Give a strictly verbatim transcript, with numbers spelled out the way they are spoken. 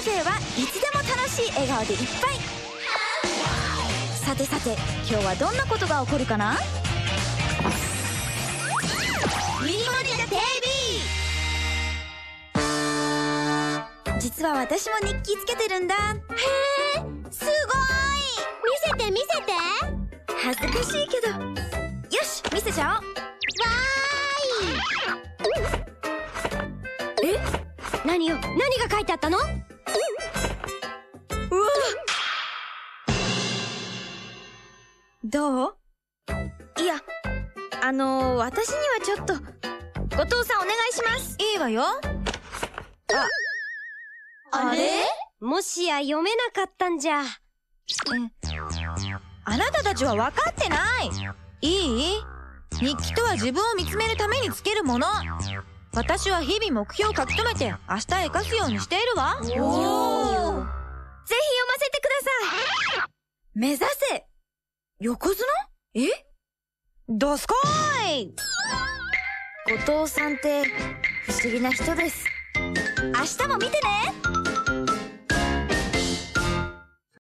生はいつでも楽しい笑顔でいっぱい。さてさて、今日はどんなことが起こるかな。ミニモニタ ティービー。 実は私も日記つけてるんだ。へえ、すごい。 見せて見せて。 恥ずかしいけど、よし見せちゃおう。 わーい。え、何よ、何が書いてあったの？うわ、 どう？いや、あのー、私にはちょっと。後藤さんお願いします。いいわよ。あ、 あれ？もしや読めなかったんじゃ。 え、あなたたちは分かってない。いい？日記とは自分を見つめるためにつけるもの。私は日々目標を書き留めて明日へ生かすようにしているわ。おー。ぜひ読ませてください。目指せ横綱？え？どすこーい。後藤さんって不思議な人です。明日も見てね。